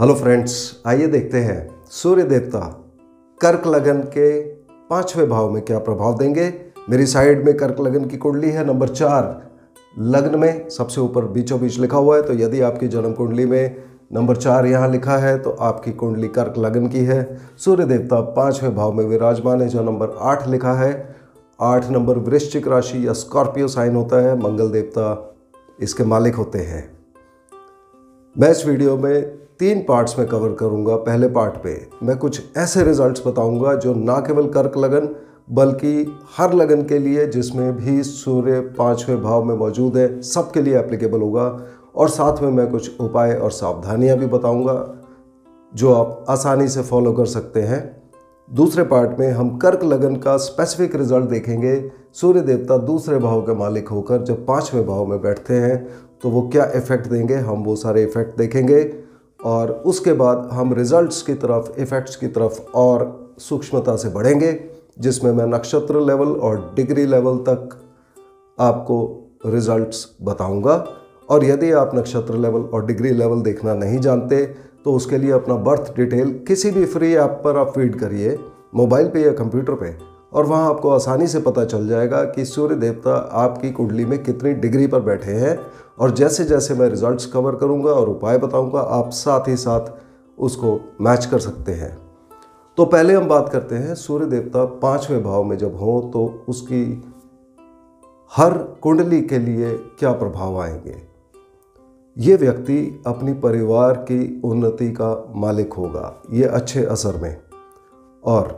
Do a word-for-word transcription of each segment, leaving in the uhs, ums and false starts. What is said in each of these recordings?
Hello friends, आइए देखते हैं सूर्य देवता कर्क लगन के पांचवें भाव में क्या प्रभाव देंगे। मेरी साइड में कर्क लगन की कुंडली है, नंबर चार लग्न में सबसे ऊपर बीचों बीच लिखा हुआ है। तो यदि आपकी जन्म कुंडली में नंबर चार यहाँ लिखा है तो आपकी कुंडली कर्क लगन की है। सूर्य देवता पांचवें भाव में विराजमान है। जो नंबर आठ लिखा है, आठ नंबर वृश्चिक राशि या स्कॉर्पियो साइन होता है। मंगल देवता इसके मालिक होते हैं। मैं इस वीडियो में तीन पार्ट्स में कवर करूंगा। पहले पार्ट पे मैं कुछ ऐसे रिजल्ट्स बताऊंगा जो ना केवल कर्क लगन बल्कि हर लगन के लिए जिसमें भी सूर्य पांचवें भाव में मौजूद है सबके लिए एप्लीकेबल होगा। और साथ में मैं कुछ उपाय और सावधानियां भी बताऊंगा जो आप आसानी से फॉलो कर सकते हैं। दूसरे पार्ट में हम कर्क लगन का स्पेसिफिक रिजल्ट देखेंगे। सूर्य देवता दूसरे भाव के मालिक होकर जब पांचवें भाव में बैठते हैं तो वो क्या इफेक्ट देंगे, हम वो सारे इफेक्ट देखेंगे। और उसके बाद हम रिजल्ट्स की तरफ, इफ़ेक्ट्स की तरफ और सूक्ष्मता से बढ़ेंगे, जिसमें मैं नक्षत्र लेवल और डिग्री लेवल तक आपको रिजल्ट्स बताऊंगा। और यदि आप नक्षत्र लेवल और डिग्री लेवल देखना नहीं जानते तो उसके लिए अपना बर्थ डिटेल किसी भी फ्री ऐप पर आप फीड करिए, मोबाइल पे या कंप्यूटर पे, और वहाँ आपको आसानी से पता चल जाएगा कि सूर्य देवता आपकी कुंडली में कितनी डिग्री पर बैठे हैं। और जैसे जैसे मैं रिजल्ट्स कवर करूंगा और उपाय बताऊंगा, आप साथ ही साथ उसको मैच कर सकते हैं। तो पहले हम बात करते हैं सूर्य देवता पांचवें भाव में जब हो तो उसकी हर कुंडली के लिए क्या प्रभाव आएंगे। ये व्यक्ति अपनी परिवार की उन्नति का मालिक होगा, ये अच्छे असर में। और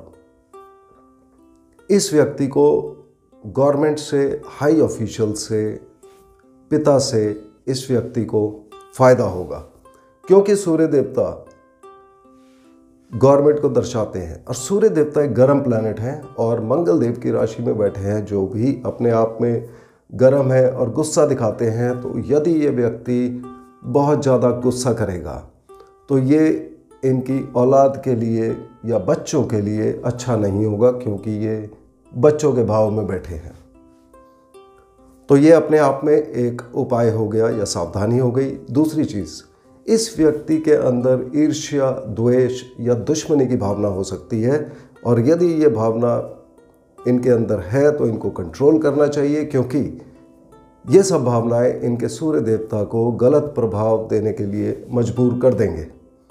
इस व्यक्ति को गवर्नमेंट से, हाई ऑफिशियल से, पिता से इस व्यक्ति को फायदा होगा, क्योंकि सूर्य देवता गवर्नमेंट को दर्शाते हैं। और सूर्य देवता एक गर्म प्लैनेट है और मंगल देव की राशि में बैठे हैं जो भी अपने आप में गर्म है और गुस्सा दिखाते हैं। तो यदि ये व्यक्ति बहुत ज़्यादा गुस्सा करेगा तो ये इनकी औलाद के लिए या बच्चों के लिए अच्छा नहीं होगा, क्योंकि ये बच्चों के भाव में बैठे हैं। तो ये अपने आप में एक उपाय हो गया या सावधानी हो गई। दूसरी चीज़, इस व्यक्ति के अंदर ईर्ष्या, द्वेष या दुश्मनी की भावना हो सकती है। और यदि ये भावना इनके अंदर है तो इनको कंट्रोल करना चाहिए, क्योंकि ये सब भावनाएं इनके सूर्य देवता को गलत प्रभाव देने के लिए मजबूर कर देंगे।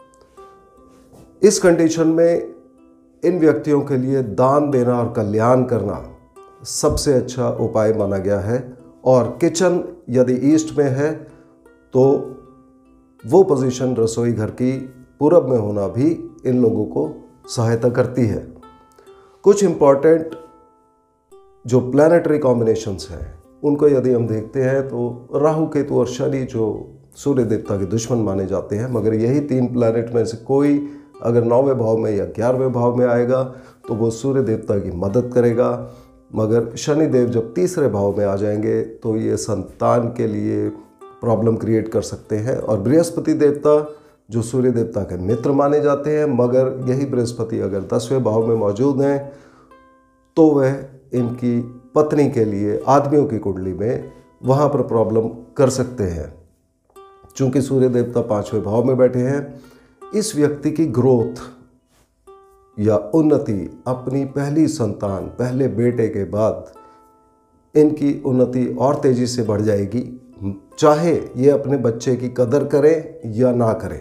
इस कंडीशन में इन व्यक्तियों के लिए दान देना और कल्याण करना सबसे अच्छा उपाय माना गया है। और किचन यदि ईस्ट में है तो वो पोजीशन रसोई घर की पूरब में होना भी इन लोगों को सहायता करती है। कुछ इम्पॉर्टेंट जो प्लैनेटरी कॉम्बिनेशंस हैं उनको यदि हम देखते हैं तो राहु, केतु और शनि जो सूर्य देवता के दुश्मन माने जाते हैं, मगर यही तीन प्लैनेट में से कोई अगर नौवें भाव में या ग्यारहवें भाव में आएगा तो वो सूर्य देवता की मदद करेगा। मगर शनि देव जब तीसरे भाव में आ जाएंगे तो ये संतान के लिए प्रॉब्लम क्रिएट कर सकते हैं। और बृहस्पति देवता जो सूर्य देवता के मित्र माने जाते हैं, मगर यही बृहस्पति अगर दसवें भाव में मौजूद हैं तो वह इनकी पत्नी के लिए, आदमियों की कुंडली में, वहाँ पर प्रॉब्लम कर सकते हैं। चूँकि सूर्य देवता पाँचवें भाव में बैठे हैं, इस व्यक्ति की ग्रोथ या उन्नति अपनी पहली संतान, पहले बेटे के बाद इनकी उन्नति और तेजी से बढ़ जाएगी, चाहे ये अपने बच्चे की कदर करें या ना करें।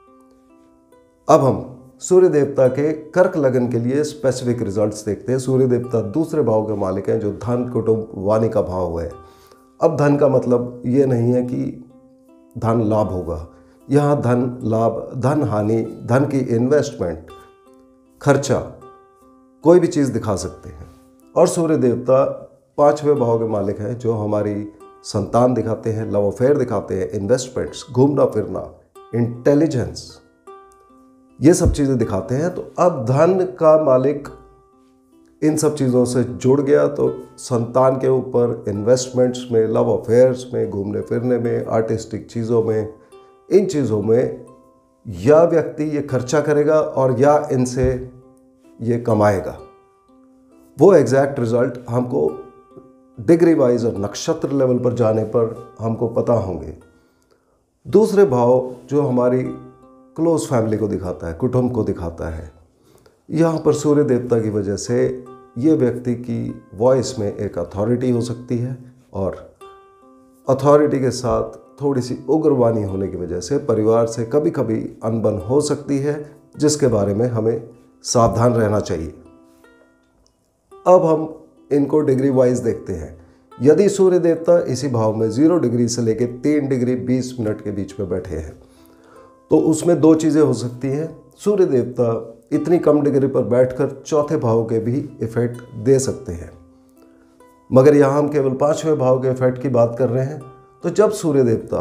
अब हम सूर्य देवता के कर्क लगन के लिए स्पेसिफिक रिजल्ट्स देखते हैं। सूर्य देवता दूसरे भाव के मालिक हैं जो धन, कुटुंब, वाणी का भाव है। अब धन का मतलब ये नहीं है कि धन लाभ होगा। यहाँ धन लाभ, धन हानि, धन की इन्वेस्टमेंट, खर्चा, कोई भी चीज़ दिखा सकते हैं। और सूर्य देवता पांचवें भाव के मालिक हैं जो हमारी संतान दिखाते हैं, लव अफेयर दिखाते हैं, इन्वेस्टमेंट्स, घूमना फिरना, इंटेलिजेंस, ये सब चीज़ें दिखाते हैं। तो अब धन का मालिक इन सब चीज़ों से जुड़ गया तो संतान के ऊपर, इन्वेस्टमेंट्स में, लव अफेयर्स में, घूमने फिरने में, आर्टिस्टिक चीज़ों में, इन चीज़ों में या व्यक्ति ये खर्चा करेगा और या इनसे ये कमाएगा। वो एग्जैक्ट रिजल्ट हमको डिग्री वाइज और नक्षत्र लेवल पर जाने पर हमको पता होंगे। दूसरे भाव जो हमारी क्लोज फैमिली को दिखाता है, कुटुंब को दिखाता है। यहाँ पर सूर्य देवता की वजह से ये व्यक्ति की वॉइस में एक अथॉरिटी हो सकती है और अथॉरिटी के साथ थोड़ी सी उग्रवाणी होने की वजह से परिवार से कभी कभी अनबन हो सकती है, जिसके बारे में हमें सावधान रहना चाहिए। अब हम इनको डिग्री वाइज देखते हैं। यदि सूर्य देवता इसी भाव में जीरो डिग्री से लेकर तीन डिग्री बीस मिनट के बीच में बैठे हैं तो उसमें दो चीज़ें हो सकती हैं। सूर्य देवता इतनी कम डिग्री पर बैठकर चौथे भाव के भी इफेक्ट दे सकते हैं, मगर यहाँ हम केवल पांचवें भाव के इफेक्ट की बात कर रहे हैं। तो जब सूर्य देवता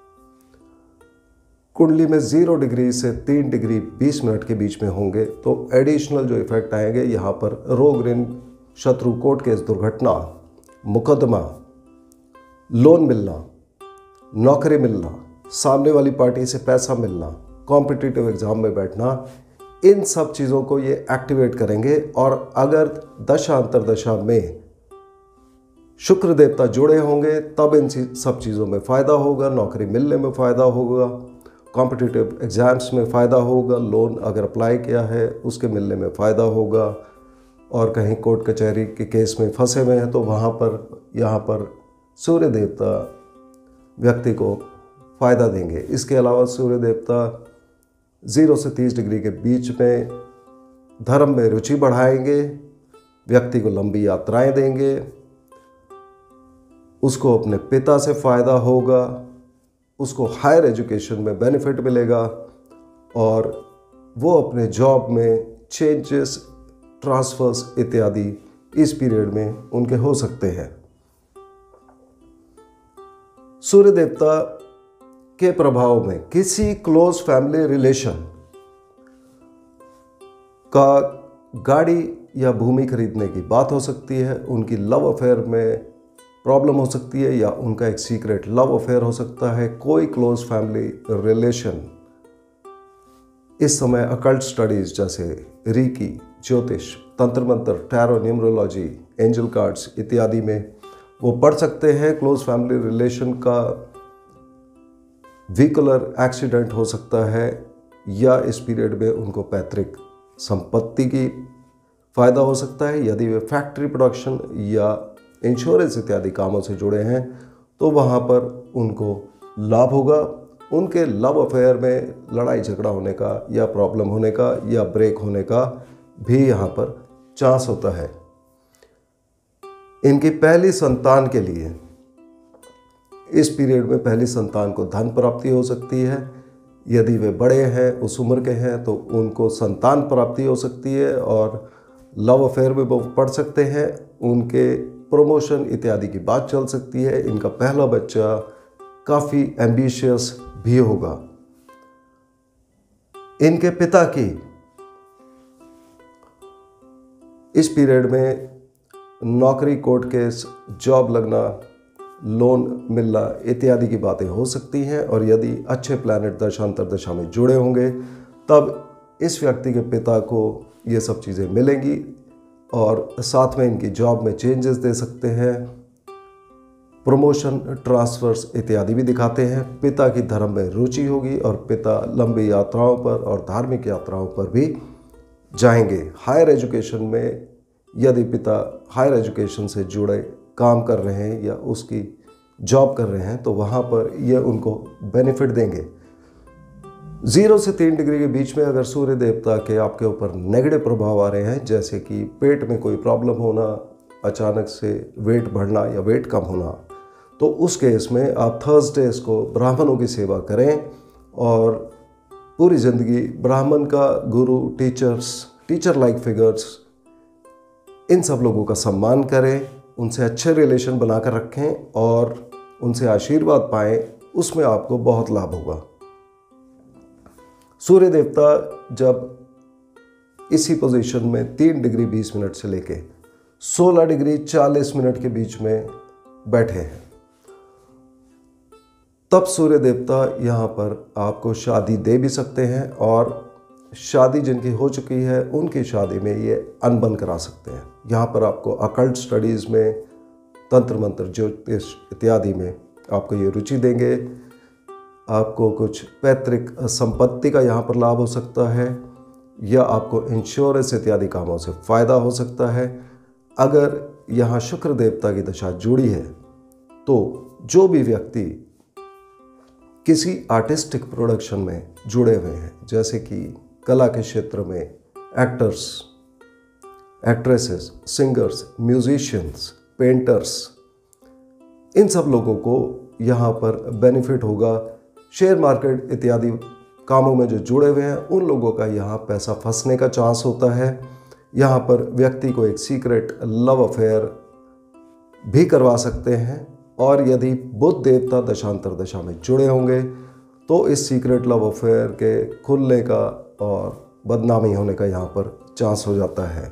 कुंडली में जीरो डिग्री से तीन डिग्री बीस मिनट के बीच में होंगे तो एडिशनल जो इफेक्ट आएंगे यहाँ पर रोग ऋण शत्रु कोर्ट केस दुर्घटना मुकदमा लोन मिलना नौकरी मिलना सामने वाली पार्टी से पैसा मिलना कॉम्पिटिटिव एग्जाम में बैठना, इन सब चीज़ों को ये एक्टिवेट करेंगे। और अगर दशा अंतरदशा में शुक्र देवता जुड़े होंगे तब इन सब चीज़ों में फ़ायदा होगा, नौकरी मिलने में फ़ायदा होगा, कॉम्पिटिटिव एग्ज़ाम्स में फ़ायदा होगा, लोन अगर अप्लाई किया है उसके मिलने में फ़ायदा होगा, और कहीं कोर्ट कचहरी के केस में फंसे हुए हैं तो वहाँ पर यहाँ पर सूर्य देवता व्यक्ति को फ़ायदा देंगे। इसके अलावा सूर्य देवता ज़ीरो से तीस डिग्री के बीच में धर्म में रुचि बढ़ाएंगे, व्यक्ति को लंबी यात्राएं देंगे, उसको अपने पिता से फ़ायदा होगा, उसको हायर एजुकेशन में बेनिफिट मिलेगा और वो अपने जॉब में चेंजेस ट्रांसफर्स इत्यादि इस पीरियड में उनके हो सकते हैं। सूर्य देवता के प्रभाव में किसी क्लोज फैमिली रिलेशन का गाड़ी या भूमि खरीदने की बात हो सकती है, उनकी लव अफेयर में प्रॉब्लम हो सकती है या उनका एक सीक्रेट लव अफेयर हो सकता है। कोई क्लोज फैमिली रिलेशन इस समय अकल्ट स्टडीज जैसे रीकी, ज्योतिष, तंत्र मंत्र, टैरो, न्यूमरोलॉजी, एंजल कार्ड्स इत्यादि में वो पढ़ सकते हैं। क्लोज फैमिली रिलेशन का व्हीकलर एक्सीडेंट हो सकता है या इस पीरियड में उनको पैतृक संपत्ति की फ़ायदा हो सकता है। यदि वे फैक्ट्री प्रोडक्शन या इंश्योरेंस इत्यादि कामों से जुड़े हैं तो वहाँ पर उनको लाभ होगा। उनके लव अफेयर में लड़ाई झगड़ा होने का या प्रॉब्लम होने का या ब्रेक होने का भी यहाँ पर चांस होता है। इनकी पहली संतान के लिए इस पीरियड में पहली संतान को धन प्राप्ति हो सकती है। यदि वे बड़े हैं, उस उम्र के हैं, तो उनको संतान प्राप्ति हो सकती है और लव अफेयर में वो पढ़ सकते हैं। उनके प्रमोशन इत्यादि की बात चल सकती है। इनका पहला बच्चा काफ़ी एम्बिशियस भी होगा। इनके पिता की इस पीरियड में नौकरी, कोर्ट केस, जॉब लगना, लोन मिलना इत्यादि की बातें हो सकती हैं। और यदि अच्छे प्लैनेट दशा अंतरदशा में जुड़े होंगे तब इस व्यक्ति के पिता को ये सब चीज़ें मिलेंगी और साथ में इनकी जॉब में चेंजेस दे सकते हैं। प्रमोशन, ट्रांसफर्स इत्यादि भी दिखाते हैं। पिता की धर्म में रुचि होगी और पिता लंबी यात्राओं पर और धार्मिक यात्राओं पर भी जाएंगे। हायर एजुकेशन में यदि पिता हायर एजुकेशन से जुड़े काम कर रहे हैं या उसकी जॉब कर रहे हैं तो वहाँ पर ये उनको बेनिफिट देंगे। ज़ीरो से तीन डिग्री के बीच में अगर सूर्य देवता के आपके ऊपर नेगेटिव प्रभाव आ रहे हैं, जैसे कि पेट में कोई प्रॉब्लम होना, अचानक से वेट बढ़ना या वेट कम होना, तो उस केस में आप थर्सडेज को ब्राह्मणों की सेवा करें और पूरी ज़िंदगी ब्राह्मण का गुरु, टीचर्स, टीचर लाइक फिगर्स, इन सब लोगों का सम्मान करें, उनसे अच्छे रिलेशन बनाकर रखें और उनसे आशीर्वाद पाएं। उसमें आपको बहुत लाभ होगा। सूर्य देवता जब इसी पोजीशन में तीन डिग्री बीस मिनट से लेके सोलह डिग्री चालीस मिनट के बीच में बैठे हैं तब सूर्य देवता यहाँ पर आपको शादी दे भी सकते हैं और शादी जिनकी हो चुकी है उनकी शादी में ये अनबन करा सकते हैं। यहाँ पर आपको अकल्ट स्टडीज़ में, तंत्र मंत्र, ज्योतिष इत्यादि में आपको ये रुचि देंगे। आपको कुछ पैतृक संपत्ति का यहाँ पर लाभ हो सकता है, या आपको इंश्योरेंस इत्यादि कामों से फ़ायदा हो सकता है। अगर यहाँ शुक्र देवता की दशा जुड़ी है तो जो भी व्यक्ति किसी आर्टिस्टिक प्रोडक्शन में जुड़े हुए हैं, जैसे कि कला के क्षेत्र में actors, actresses, singers, musicians, painters, इन सब लोगों को यहाँ पर बेनिफिट होगा। शेयर मार्केट इत्यादि कामों में जो जुड़े हुए हैं उन लोगों का यहाँ पैसा फंसने का चांस होता है। यहाँ पर व्यक्ति को एक सीक्रेट लव अफेयर भी करवा सकते हैं, और यदि बुध देवता दशांतर दशा में जुड़े होंगे तो इस सीक्रेट लव अफेयर के खुलने का और बदनामी होने का यहाँ पर चांस हो जाता है।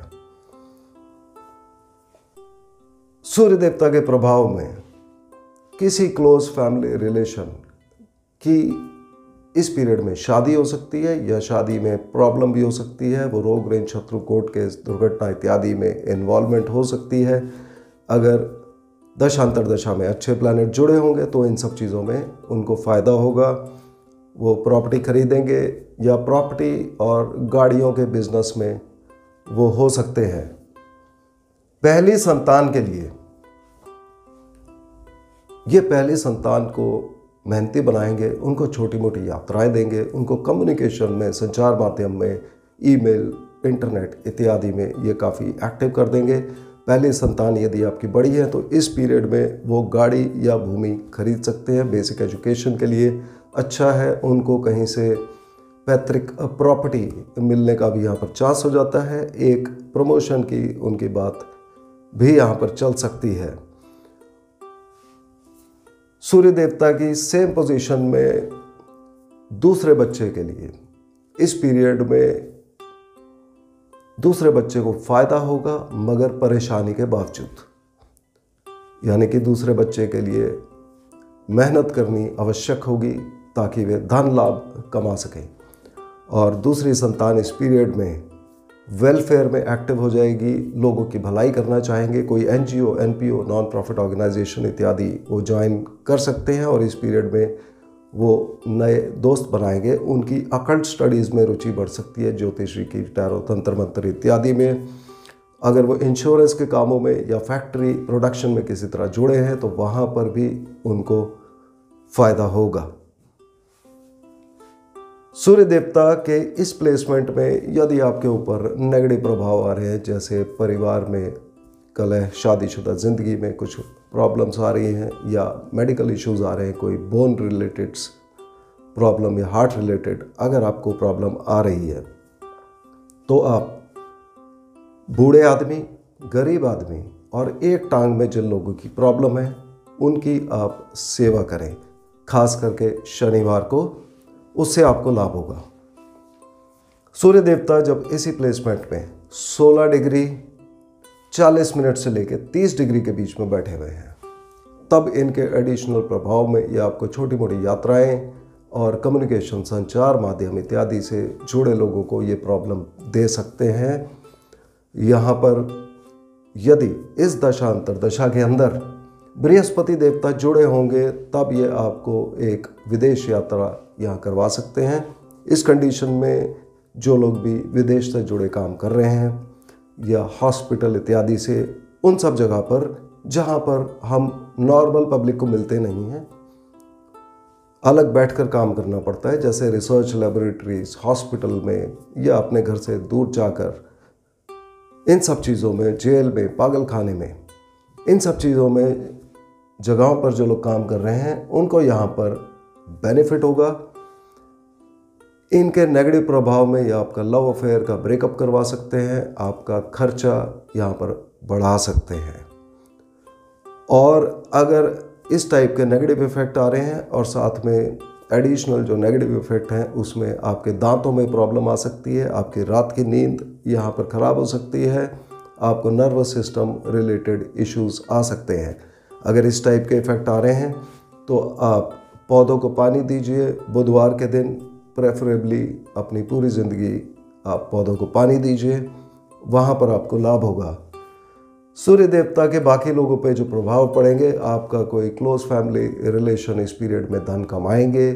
सूर्य देवता के प्रभाव में किसी क्लोज फैमिली रिलेशन की इस पीरियड में शादी हो सकती है, या शादी में प्रॉब्लम भी हो सकती है। वो रोग, रेंज, शत्रु, कोर्ट केस, दुर्घटना इत्यादि में इन्वॉल्वमेंट हो सकती है। अगर दशांतर दशा में अच्छे प्लैनेट जुड़े होंगे तो इन सब चीज़ों में उनको फ़ायदा होगा। वो प्रॉपर्टी खरीदेंगे या प्रॉपर्टी और गाड़ियों के बिजनेस में वो हो सकते हैं। पहली संतान के लिए ये पहली संतान को मेहनती बनाएंगे, उनको छोटी मोटी यात्राएं देंगे, उनको कम्युनिकेशन में, संचार माध्यम में, ईमेल, इंटरनेट इत्यादि में ये काफ़ी एक्टिव कर देंगे। पहली संतान यदि आपकी बड़ी है तो इस पीरियड में वो गाड़ी या भूमि खरीद सकते हैं। बेसिक एजुकेशन के लिए अच्छा है। उनको कहीं से पैतृक प्रॉपर्टी मिलने का भी यहाँ पर चांस हो जाता है। एक प्रमोशन की उनकी बात भी यहाँ पर चल सकती है। सूर्य देवता की सेम पोजीशन में दूसरे बच्चे के लिए इस पीरियड में दूसरे बच्चे को फायदा होगा, मगर परेशानी के बावजूद, यानी कि दूसरे बच्चे के लिए मेहनत करनी आवश्यक होगी ताकि वे धन लाभ कमा सकें। और दूसरी संतान इस पीरियड में वेलफेयर में एक्टिव हो जाएगी, लोगों की भलाई करना चाहेंगे। कोई NGO, NPO, non profit organization इत्यादि वो ज्वाइन कर सकते हैं, और इस पीरियड में वो नए दोस्त बनाएंगे। उनकी अकल्ट स्टडीज़ में रुचि बढ़ सकती है, ज्योतिषी की, टैरो, तंत्र मंत्र इत्यादि में। अगर वो इंश्योरेंस के कामों में या फैक्ट्री प्रोडक्शन में किसी तरह जुड़े हैं तो वहाँ पर भी उनको फ़ायदा होगा। सूर्य देवता के इस प्लेसमेंट में यदि आपके ऊपर नेगेटिव प्रभाव आ रहे हैं, जैसे परिवार में कलह, शादीशुदा ज़िंदगी में कुछ प्रॉब्लम्स आ रही हैं, या मेडिकल इश्यूज़ आ रहे हैं, कोई बोन रिलेटेड प्रॉब्लम या हार्ट रिलेटेड अगर आपको प्रॉब्लम आ रही है, तो आप बूढ़े आदमी, गरीब आदमी और एक टांग में जिन लोगों की प्रॉब्लम है उनकी आप सेवा करें। खास करके शनिवार को, उससे आपको लाभ होगा। सूर्य देवता जब इसी प्लेसमेंट में सोलह डिग्री चालीस मिनट से लेकर तीस डिग्री के बीच में बैठे हुए हैं, तब इनके एडिशनल प्रभाव में ये आपको छोटी मोटी यात्राएं और कम्युनिकेशन, संचार माध्यम इत्यादि से जुड़े लोगों को ये प्रॉब्लम दे सकते हैं। यहाँ पर यदि इस दशांतर दशा के अंदर बृहस्पति देवता जुड़े होंगे तब ये आपको एक विदेश यात्रा यहाँ करवा सकते हैं। इस कंडीशन में जो लोग भी विदेश से जुड़े काम कर रहे हैं या हॉस्पिटल इत्यादि से, उन सब जगह पर जहाँ पर हम नॉर्मल पब्लिक को मिलते नहीं हैं, अलग बैठकर काम करना पड़ता है, जैसे रिसर्च लैबोरेटरीज, हॉस्पिटल में, या अपने घर से दूर जाकर, इन सब चीज़ों में, जेल में, पागल खाने में, इन सब चीज़ों में जगहों पर जो लोग काम कर रहे हैं उनको यहाँ पर बेनिफिट होगा। इनके नेगेटिव प्रभाव में ये आपका लव अफेयर का ब्रेकअप करवा सकते हैं, आपका खर्चा यहाँ पर बढ़ा सकते हैं। और अगर इस टाइप के नेगेटिव इफेक्ट आ रहे हैं और साथ में एडिशनल जो नेगेटिव इफेक्ट हैं उसमें आपके दांतों में प्रॉब्लम आ सकती है, आपकी रात की नींद यहाँ पर ख़राब हो सकती है, आपको नर्वस सिस्टम रिलेटेड इश्यूज आ सकते हैं। अगर इस टाइप के इफेक्ट आ रहे हैं तो आप पौधों को पानी दीजिए। बुधवार के दिन प्रेफरेबली अपनी पूरी ज़िंदगी आप पौधों को पानी दीजिए, वहाँ पर आपको लाभ होगा। सूर्य देवता के बाकी लोगों पे जो प्रभाव पड़ेंगे, आपका कोई क्लोज फैमिली रिलेशन इस पीरियड में धन कमाएंगे,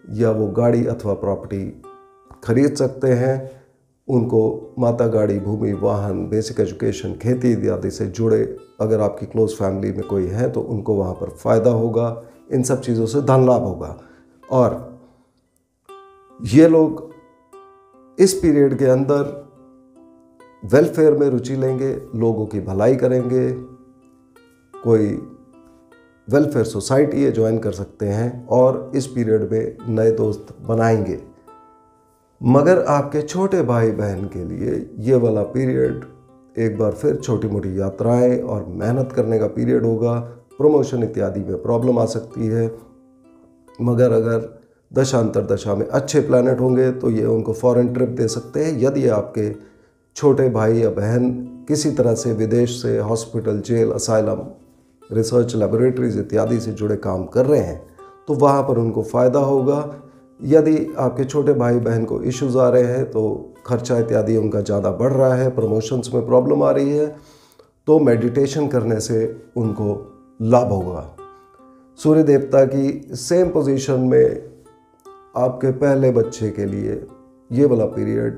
या वो गाड़ी अथवा प्रॉपर्टी खरीद सकते हैं। उनको माता, गाड़ी, भूमि, वाहन, बेसिक एजुकेशन, खेती इत्यादि से जुड़े अगर आपकी क्लोज फैमिली में कोई है तो उनको वहाँ पर फ़ायदा होगा। इन सब चीज़ों से धन लाभ होगा। और ये लोग इस पीरियड के अंदर वेलफेयर में रुचि लेंगे, लोगों की भलाई करेंगे, कोई वेलफेयर सोसाइटी है ज्वाइन कर सकते हैं और इस पीरियड में नए दोस्त बनाएंगे। मगर आपके छोटे भाई बहन के लिए ये वाला पीरियड एक बार फिर छोटी मोटी यात्राएं और मेहनत करने का पीरियड होगा। प्रमोशन इत्यादि में प्रॉब्लम आ सकती है, मगर अगर दशांतर दशा में अच्छे प्लैनेट होंगे तो ये उनको फॉरेन ट्रिप दे सकते हैं। यदि आपके छोटे भाई या बहन किसी तरह से विदेश से hospital, jail, asylum, research laboratories इत्यादि से जुड़े काम कर रहे हैं तो वहाँ पर उनको फ़ायदा होगा। यदि आपके छोटे भाई बहन को इश्यूज़ आ रहे हैं तो खर्चा इत्यादि उनका ज़्यादा बढ़ रहा है, प्रमोशंस में प्रॉब्लम आ रही है, तो मेडिटेशन करने से उनको लाभ होगा। सूर्य देवता की सेम पोजीशन में आपके पहले बच्चे के लिए ये वाला पीरियड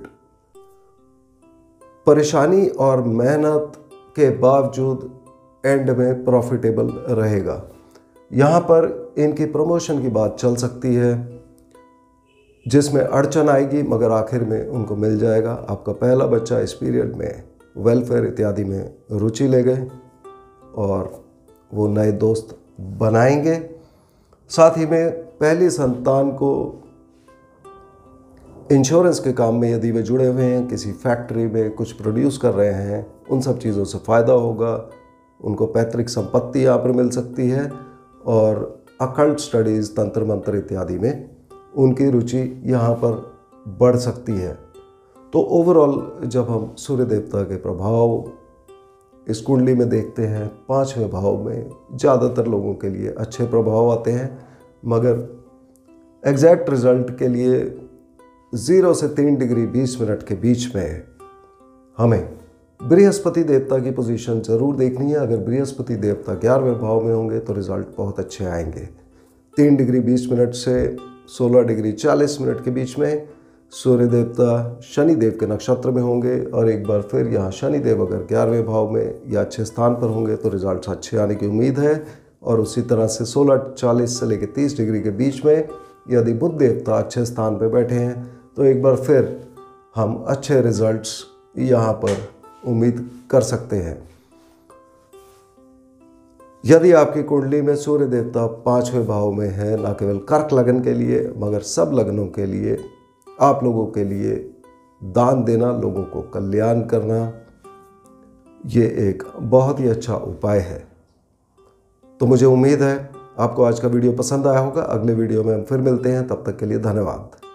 परेशानी और मेहनत के बावजूद एंड में प्रॉफिटेबल रहेगा। यहाँ पर इनकी प्रमोशन की बात चल सकती है जिसमें अड़चन आएगी, मगर आखिर में उनको मिल जाएगा। आपका पहला बच्चा इस पीरियड में वेलफेयर इत्यादि में रुचि ले गए और वो नए दोस्त बनाएंगे। साथ ही में पहली संतान को इंश्योरेंस के काम में यदि वे जुड़े हुए हैं, किसी फैक्ट्री में कुछ प्रोड्यूस कर रहे हैं, उन सब चीज़ों से फ़ायदा होगा। उनको पैतृक संपत्ति यहाँ पर मिल सकती है और अकल्ट स्टडीज़, तंत्र मंत्र इत्यादि में उनकी रुचि यहाँ पर बढ़ सकती है। तो ओवरऑल जब हम सूर्य देवता के प्रभाव इस कुंडली में देखते हैं, पाँचवें भाव में ज़्यादातर लोगों के लिए अच्छे प्रभाव आते हैं, मगर एग्जैक्ट रिजल्ट के लिए ज़ीरो से तीन डिग्री बीस मिनट के बीच में हमें बृहस्पति देवता की पोजीशन ज़रूर देखनी है। अगर बृहस्पति देवता ग्यारहवें भाव में होंगे तो रिज़ल्ट बहुत अच्छे आएंगे। तीन डिग्री बीस मिनट से सोलह डिग्री चालीस मिनट के बीच में सूर्य देवता शनि देव के नक्षत्र में होंगे और एक बार फिर यहाँ शनि देव अगर ग्यारहवें भाव में या अच्छे स्थान पर होंगे तो रिजल्ट अच्छे आने की उम्मीद है। और उसी तरह से सोलह चालीस से लेकर तीस डिग्री के बीच में यदि बुध देवता अच्छे स्थान पर बैठे हैं तो एक बार फिर हम अच्छे रिजल्ट्स यहाँ पर उम्मीद कर सकते हैं। यदि आपकी कुंडली में सूर्य देवता पाँचवें भाव में है, न केवल कर्क लगन के लिए मगर सब लग्नों के लिए, आप लोगों के लिए दान देना, लोगों को कल्याण करना, ये एक बहुत ही अच्छा उपाय है। तो मुझे उम्मीद है आपको आज का वीडियो पसंद आया होगा। अगले वीडियो में हम फिर मिलते हैं, तब तक के लिए धन्यवाद।